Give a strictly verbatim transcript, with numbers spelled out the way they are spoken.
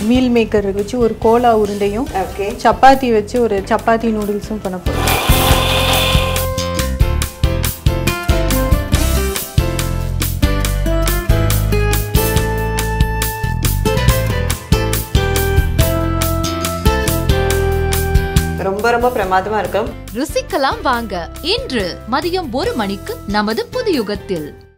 Meal maker வச்சு ஒரு Cola உருண்டையும் okay chapati வச்சு ஒரு சப்பாத்தி நூடுல்ஸும் பண்ண போறோம். ரொம்ப ரொம்ப பிரமாதமா இருக்கும். ருசிக்கலாம் வாங்க இன்று மதியம் ஒரு மணிக்கு நமது புதுயுகத்தில்.